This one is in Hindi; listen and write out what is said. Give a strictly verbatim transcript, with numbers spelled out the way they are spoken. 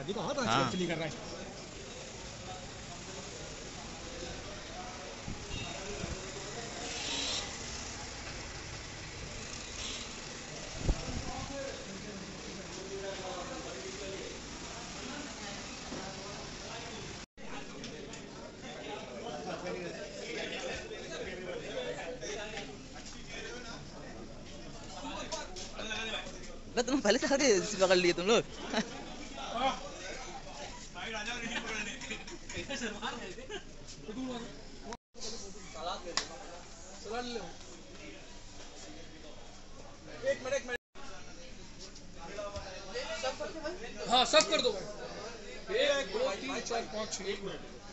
देखो हाथ हाँ चली कर रहा है। तुम पहले से खाते पकड़ लिए तुम लोग। एक मिनट एक मिनट हाँ सब कर दो। एक दो तीन चार पाँच छः